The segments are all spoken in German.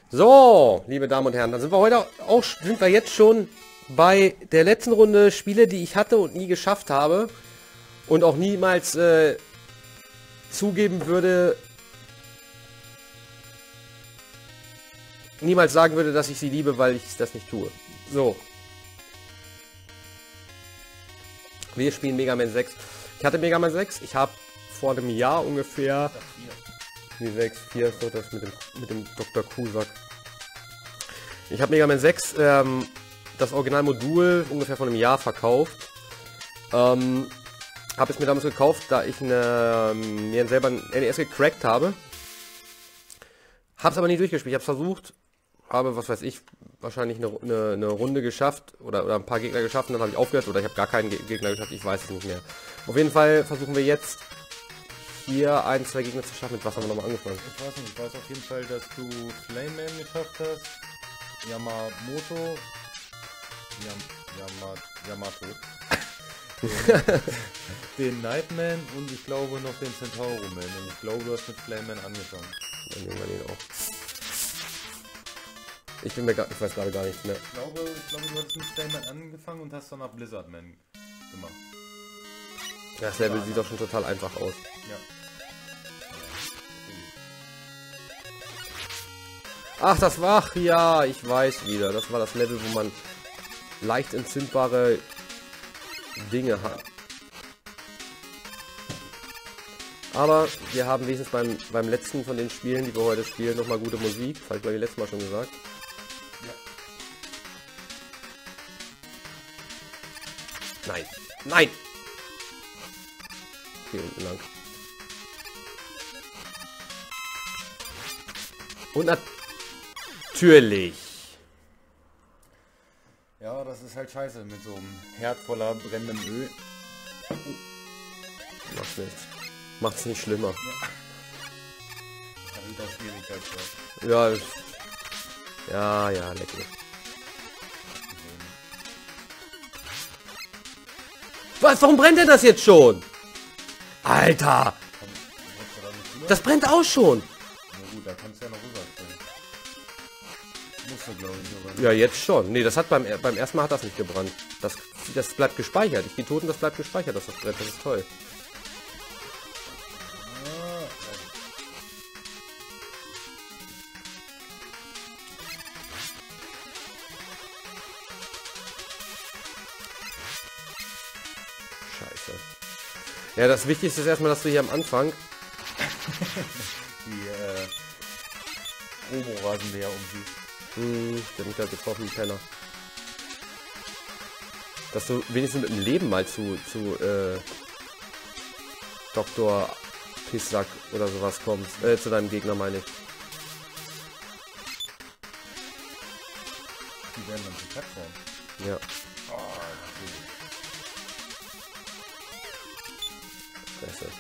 So, liebe Damen und Herren, dann sind wir jetzt schon bei der letzten Runde Spiele, die ich hatte und nie geschafft habe und auch niemals zugeben würde, niemals sagen würde, dass ich sie liebe, weil ich das nicht tue. So. Wir spielen Mega Man 6. Ich hatte Mega Man 6, ich habe vor einem Jahr ungefähr... Die 6, 4 ist doch das mit dem Dr. Kusak. Ich habe Mega Man 6, das Originalmodul, ungefähr vor einem Jahr verkauft. Habe es mir damals gekauft, da ich mir selber ein NES gecrackt habe. Habe es aber nie durchgespielt. Ich habe es versucht, habe, was weiß ich, wahrscheinlich eine Runde geschafft oder ein paar Gegner geschafft und dann habe ich aufgehört oder ich habe gar keinen Gegner geschafft, ich weiß es nicht mehr. Auf jeden Fall versuchen wir jetzt hier 1, 2 Gegner zu schaffen. Mit was haben wir nochmal angefangen? Ich weiß nicht, ich weiß auf jeden Fall, dass du Flame Man geschafft hast, Yamamoto, Yamato, den Nightman und ich glaube noch den Centauro Man und ich glaube, du hast mit Flame Man angefangen. Dann nehmen wir den auch. Ich weiß gerade gar nicht mehr. Ich glaube, du hast mit Flame Man angefangen und hast danach Blizzard Man gemacht. Ja, das Level sieht doch schon total einfach aus. Ja. Ach, das war... Ja, ich weiß wieder. Das war das Level, wo man leicht entzündbare Dinge hat. Aber wir haben wenigstens beim letzten von den Spielen, die wir heute spielen, nochmal gute Musik. Das habe ich, glaube ich, letztes Mal schon gesagt. Ja. Nein. Nein! Hier unten lang. Und natürlich. Ja, das ist halt scheiße mit so einem Herd voller brennendem Öl. Macht's nichts. Macht's nicht schlimmer. Ja. Ja, leck mich. Was? Warum brennt denn das jetzt schon? Alter! Das brennt auch schon! Na gut, da kannst du ja noch rüberspringen. Musst du, glaube ich, oder? Ja, jetzt schon. Nee, das hat beim ersten Mal hat das nicht gebrannt. Das bleibt gespeichert. Ich gehe tot und das bleibt gespeichert, dass das brennt. Das ist toll. Scheiße. Ja, das Wichtigste ist erstmal, dass du hier am Anfang Die Robo-Rasenmäher umsiehst. der hat mich halt getroffen, Penner. Dass du wenigstens mit dem Leben mal zu Dr. Pissack oder sowas kommst. Zu deinem Gegner, meine ich. Die werden dann zu Plattform. Ja. Oh, Fresse.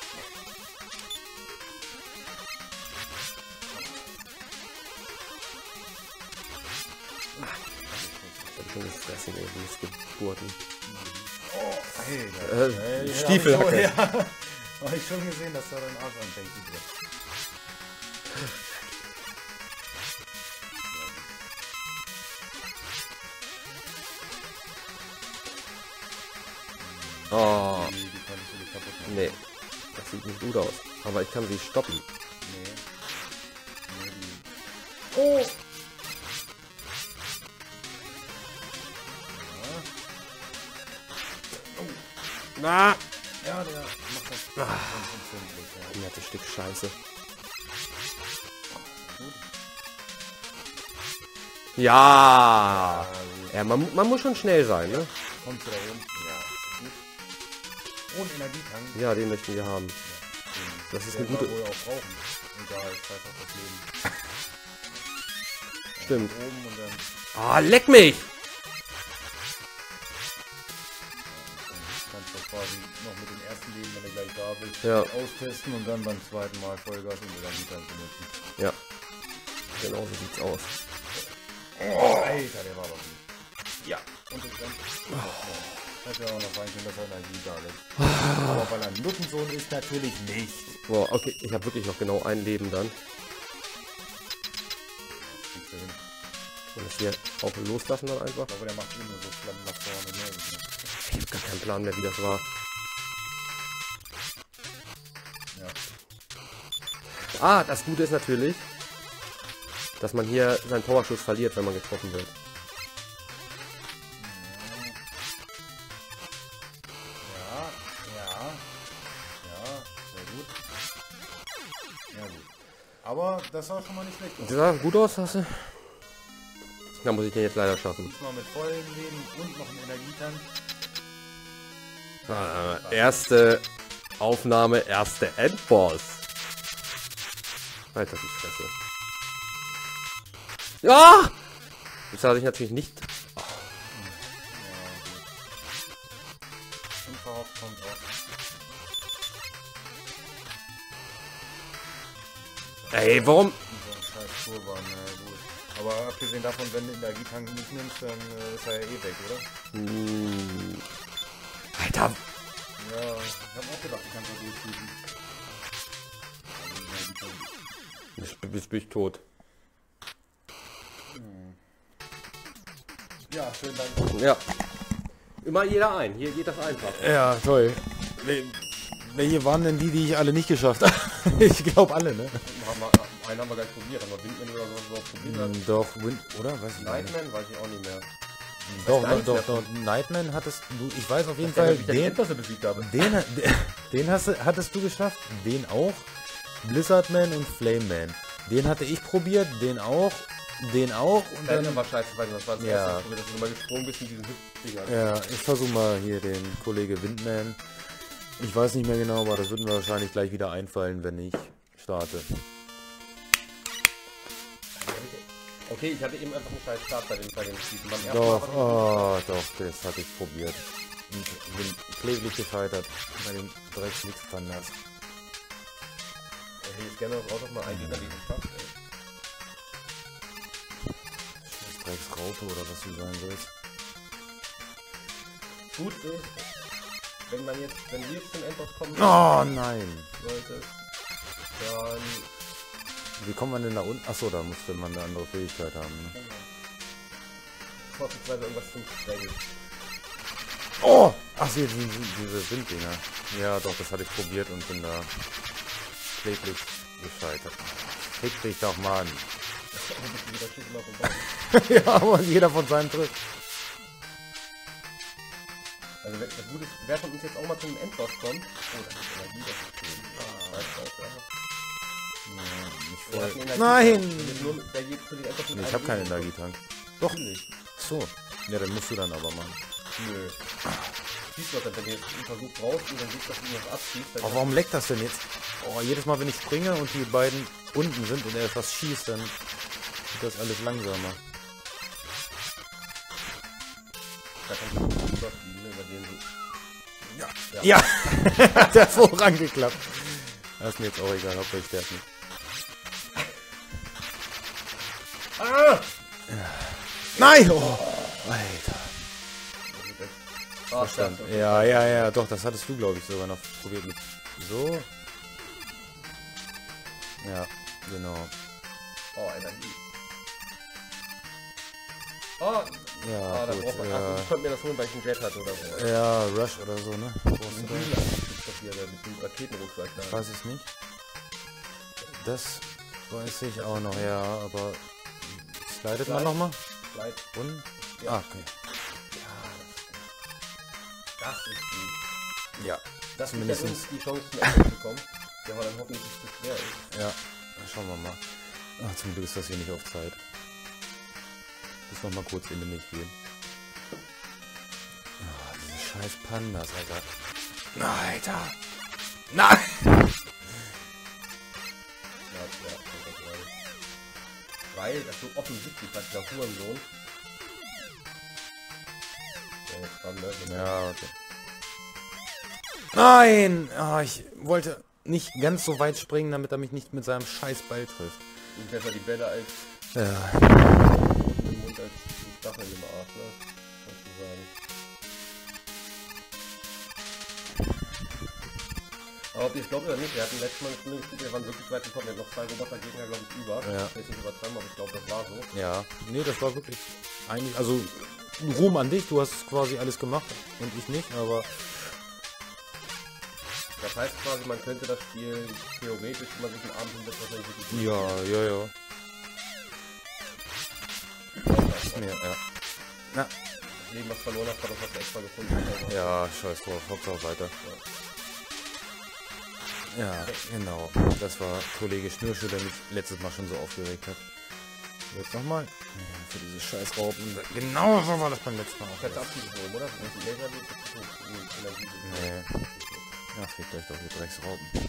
Ich hab schon gefressen, ey, die Geburten. oh, Alter. Stiefelhacke. Ja, hab ich schon gesehen, dass da dein Arsch anfängt zu brennen. Oh, Die kannst du nicht kaputt machen. nee. Das sieht nicht gut aus. Aber ich kann sie stoppen. Nee. Oh! Na! Ja, der macht das ganz empfindlich, ja. Ja, das Stück Scheiße. Ja! Ja, man muss schon schnell sein, ne? Kommst du da rum? Ja, ist gut. Und Energietank. Ja, den möchten wir haben. Das ist eine gute... wohl auch brauchen. Egal, ich weiß auch das Leben. Stimmt. Oben und dann Ah, leck mich! kannst du quasi noch mit dem ersten Leben, wenn du gleich da bist, Ja. austesten und dann beim zweiten Mal Vollgas und Energietank benutzen. Ja. Genau so sieht's aus. Oh, Alter, der war doch gut. Ja. Und das Ganze. Hätte auch noch sein können, dass er Energie da lässt. Aber weil er ein Nuttensohn ist, natürlich nicht. Boah, okay, ich habe wirklich noch genau ein Leben dann. du hin. Und das hier auch loslassen dann einfach. Aber der macht immer so Flammen nach vorne. Ne? Ich hab gar keinen Plan mehr, wie das war. Ja. Ah, das Gute ist natürlich, dass man hier seinen Powerschuss verliert, wenn man getroffen wird. Ja, sehr gut. Ja gut. Aber das sah schon mal nicht schlecht aus. Das sah gut aus, hast du? Da muss ich den jetzt leider schaffen. Diesmal mit vollen Leben und noch einen Energietank. Erste Aufnahme, erste Endboss. Alter, die Fresse. Ja! Das hatte ich natürlich nicht. Unverhofft kommt auch. Ey, warum? So ein scheiß Turban, na gut. Aber abgesehen davon, wenn du den Energietank nicht nimmst, dann ist er ja eh weg, oder? Alter, Ja, ich hab auch gedacht, ich kann so durchschießen. bist du tot. Ja, schönen Dank. Ja. Immer jeder ein. Hier geht das einfach. Ja, toll. Welche waren denn die ich alle nicht geschafft habe? Ich glaube alle, ne? Einen haben wir gleich probiert, aber Windman oder so probiert. Doch, oder? Weiß ich nicht. Nightman weiß ich auch nicht mehr. Doch. Nightman hattest du, ich weiß auf jeden Fall, den besiegt habe. hattest du geschafft, den auch. Blizzardman und Flameman. Den hatte ich probiert, den auch. Und dann war scheiße, weil das war das Ja. erste, dass du mal gesprungen bist in diesen Hüpfdinger. ja, ich versuche mal hier den Kollege Windman. Ich weiß nicht mehr genau, aber das wird mir wahrscheinlich gleich wieder einfallen, wenn ich starte. Okay, ich hatte eben einfach einen scheiß Start bei den Schießen. Beim ersten Doch, Mal doch, das hatte ich probiert. Und bin kläglich gescheitert bei den Drecks-Nix-Pandas. hey, jetzt gerne raus auf mal einen Gegner, den ich schafft, ey. Drecksraupe oder was du sagen willst. Gut ist, wenn wir jetzt zum Endboss kommen Oh nein! sollte, dann Wie kommt man denn da unten? Achso, da musste man eine andere Fähigkeit haben. Ne? vorzugsweise irgendwas zum Sprengen. Oh! Ach, diese Winddinger. Ja, doch, das hatte ich probiert und bin da kläglich gescheitert. Fick dich doch mal an. Ja, aber jeder von seinem Tritt. Also das Gute ist, wer von uns jetzt auch mal zum Endboss kommt. Oh, das ist Energie, das ist schön. Nein! Ich habe keinen Energietank. Doch. Nicht. So. Ja, dann musst du dann aber machen. Nö. Siehst du das, wenn du jetzt einen Versuch brauchst und dann siehst du, dass du was abschießt. Dann Aber warum leckt das denn jetzt? Oh, jedes Mal, wenn ich springe und die beiden unten sind und er etwas schießt, dann wird das alles langsamer. da kannst du einen Stoff fliegen, über den du... Ja! Hat hervorragend geklappt. Das ist mir jetzt auch egal, ob ich sterbe nicht. Ah! Nein! Oh, Alter. Verstanden. Verstanden. Ja, doch, das hattest du, glaube ich, sogar noch probiert mit. So. Ja, genau. Oh, Energie. Oh! Ja, Da gut, braucht man... ja. Ich konnte mir das holen, weil ich einen Jet hatte oder so. Ja, Rush oder so, ne? Brauchst du Ein da? Grüner ist das hier, der mit dem Raketenrucksack Ich da. weiß es nicht. Das weiß ich auch noch, ja, aber slidet man nochmal? Slide. Und? Ja. Ah, okay. Das ist gut. Ja, Das gibt Zumindest- ja uns die Chance zum Ende zu kommen. Der war dann hoffentlich nicht zu schwer ist. ja. Schauen wir mal. Ach, zum Glück ist das hier nicht auf Zeit. Muss noch mal kurz in die Milch gehen. Ah, diese scheiß Pandas, Alter. Alter! Nein! Weil das so offensichtlich war, dieser Hurensohn. Der jetzt dran, ne? Ja, okay. Nein! Ah, ich wollte nicht ganz so weit springen, damit er mich nicht mit seinem scheiß Ball trifft. Und besser die Bälle als Ja. im Mund als die Stacheln im Arsch, ne? Kannst du sagen. Aber ob ihr es glaubt oder nicht, wir hatten letztes Mal eine Stunde gespielt, wir waren wirklich weit gekommen. Wir hatten noch 2 Roboter-Gegner, glaube ich, über. Ja. Ich will nicht übertreiben, aber ich glaube, das war so. Ja, nee, das war wirklich eigentlich, also Ruhm an dich, du hast quasi alles gemacht und ich nicht, aber Das heißt quasi, man könnte das Spiel theoretisch, wenn man sich einen Abend hinsetzt, wahrscheinlich wirklich gut ja. spielen. Ja. Na, Das Leben, was verloren hast, war das, was du extra gefunden hast. Also. ja, scheiß drauf, Hauptsache weiter. Ja, genau. Das war Kollege Schnürschuh, der mich letztes Mal schon so aufgeregt hat. Jetzt nochmal. Ja, für diese scheiß Raupen. Genau so war das beim letzten Mal auch. Kannst du abschließen, oder? Wenn es Laser geht, ist es Energie. Nee. Ja, fickt euch doch, ihr Drecksraupen.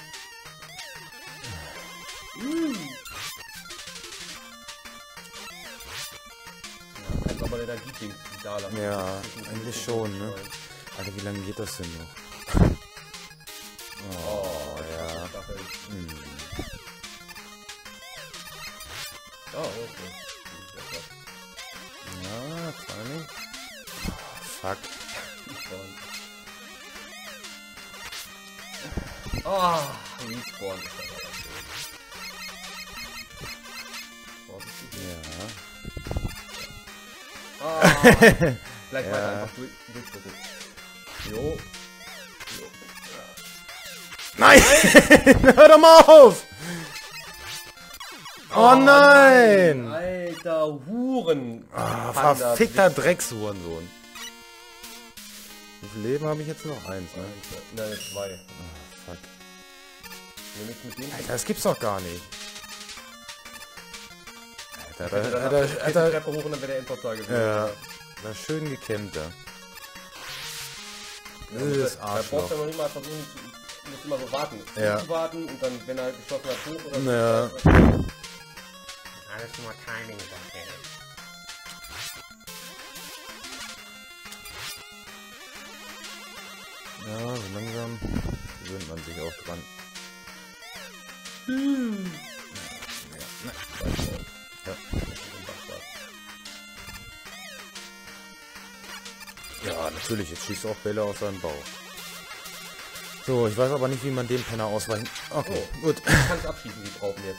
Ja, kannst aber Energieding da lassen. Ja, eigentlich schon, ne? Alter, wie lange geht das denn noch? Oh, ja. Oh, okay. Ja, Timing. Fuck. Ah, Respawn ist aber auch schön. Vorsichtig. Ja. Ah, gleich weiter einfach durchdrücken. Jo. Nein! Hör doch mal auf! Oh nein! Alter Huren! Ah, verfickter Dreckshurensohn. Wie viel Leben habe ich jetzt noch? 1, ne? Nein, 2. Oh, fuck. Nämlich mit dem. Alter, das gibt's doch gar nicht. Alter, Treppe hoch und dann wäre der Endportal gewesen. Ja, das ist schön gekämmt, ja. Das Da brauchst du Arschloch. ja noch nicht mal versuchen, du musst immer so warten. Ja. Warten und dann, wenn er geschossen hat, hoch oder so. Ja. Alles nur Timing, Sache. Ja, so langsam gewöhnt man sich auch dran. Ja, natürlich, jetzt schießt er auch Bälle aus seinem Bauch. So, ich weiß aber nicht, wie man dem Penner ausweichen. Okay, gut. Du kannst abschießen, die Trauben jetzt.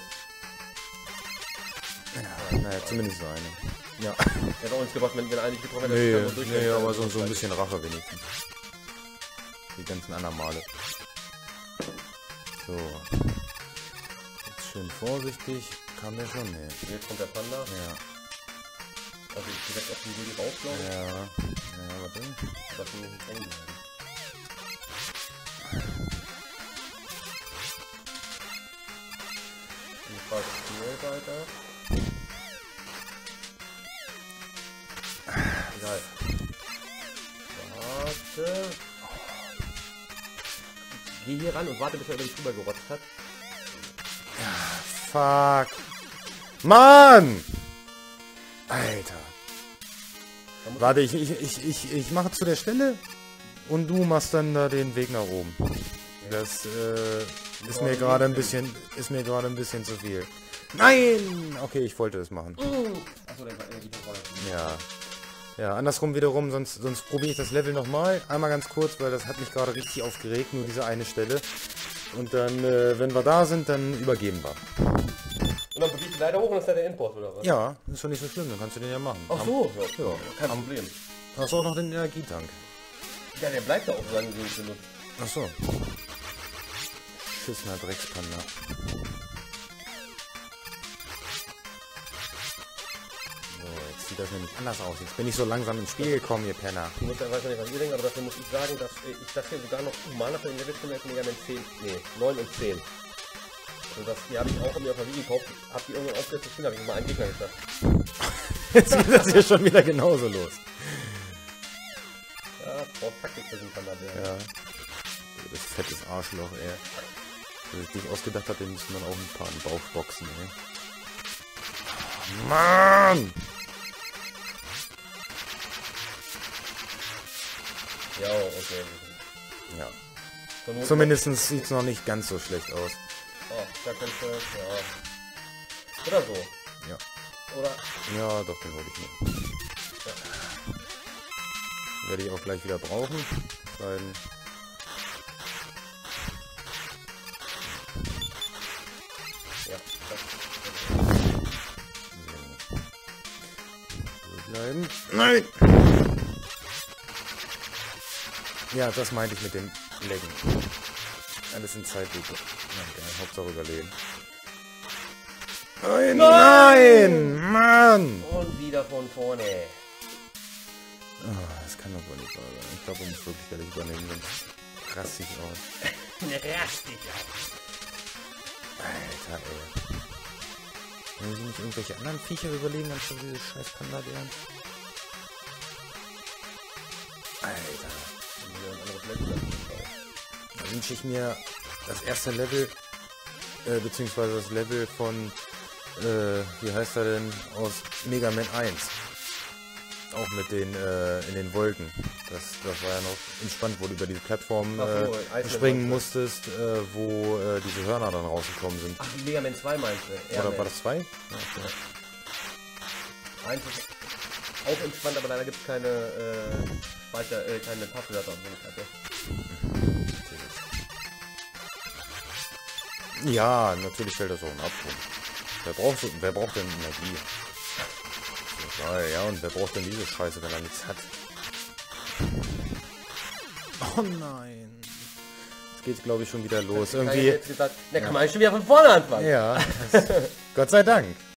Ja, naja, zumindest so eine. Ja. Hätte auch nichts gebracht, wenn er eigentlich getroffen hätte. Nee, dass er so nee, aber so ein durchfällt. bisschen Rache wenigstens. Die ganzen anderen Male. So. Jetzt schön vorsichtig. Kam der schon? Nee. Jetzt kommt der Panda. Ja. Also direkt auf den Gulli rauflaufen. Ja. Ja, warte. Das muss nicht eng bleiben. Ich fahre schnell weiter. Egal. Warte. Geh hier ran und warte, bis er über dich drüber gerotzt hat. Fuck. Mann! Alter. Warte, ich mache zu der Stelle und du machst dann da den Weg nach oben. Das ist mir gerade ein bisschen zu viel. Nein! Okay, ich wollte es machen. Achso, der war Energieverbrauch. Ja. Ja, andersrum wiederum, sonst probiere ich das Level nochmal. Einmal ganz kurz, weil das hat mich gerade richtig aufgeregt, nur diese eine Stelle. Und dann, wenn wir da sind, dann übergeben wir. Und dann bewegt die Leiter hoch und ist da der Endboss, oder was? Ja, ist doch nicht so schlimm, dann kannst du den ja machen. Ach so, ja. Ja. Kein Problem. Hast du auch noch den Energietank? Ja, der bleibt da auch, solange du ihn benutzt. Ach so. Schissener Dreckspanda. So, jetzt sieht das nämlich anders aus. Jetzt bin ich so langsam ins Spiel gekommen, ihr Penner. Ich muss ja, weiß ja nicht, was ihr denkt, aber dafür muss ich sagen, dass ich das hier sogar noch Mana für den Level drin hätte, Mega Man 10, nee, 9 und 10. Also das hier habe ich auch mir auf der Wii gekauft. Hab die irgendwann aufgehört zu spielen, habe ich mal einen Gegner geschafft. Jetzt geht das hier schon wieder genauso los. Ja, braucht Taktik für den Panda. Ja. Das fettes Arschloch, ey. Wenn ich dich ausgedacht habe, den müssen dann auch ein paar in den Bauch boxen, ey. Mann! Ja, okay. Ja. Zur Not- Zumindest sieht es noch nicht ganz so schlecht aus. Oh, da kannst du, ja. Oder so. Ja. Oder, Ja, doch, den wollte ich nicht. Werde ich auch gleich wieder brauchen. Beiden. Bleiben. Nein! Ja, das meinte ich mit dem Laggen. Alles in Zeitlupe. Nein, geil. Hauptsache überleben. Nein! Nein! Mann! Und wieder von vorne. Oh, das kann doch wohl nicht wahr sein. Ich glaube, ich muss wirklich gar nicht übernehmen. Sonst raste ich aus. Rastig. Alter, ey. Wollen Sie nicht irgendwelche anderen Viecher überlegen, anstatt diese scheiß Panda-Bären? Alter. Da wünsche ich mir das erste Level, beziehungsweise das Level von, wie heißt er denn, aus Mega Man 1. Auch mit den, in den Wolken. Das war ja noch entspannt, wo du über diese Plattform springen musstest, wo diese Hörner dann rausgekommen sind. Ach, Mega Man 2 meinst du? Oder war das 2? Ja, okay. Eins ist auch entspannt, aber leider gibt es keine keine Passwörter und so. Ja, natürlich stellt das auch einen Abgrund. Wer braucht denn Energie? Geil, ja, und wer braucht denn diese Scheiße, wenn er nichts hat? Oh nein. Jetzt geht's, glaube ich, schon wieder los. Irgendwie. Da kann man schon wieder von vorne anfangen. Ja. Gott sei Dank.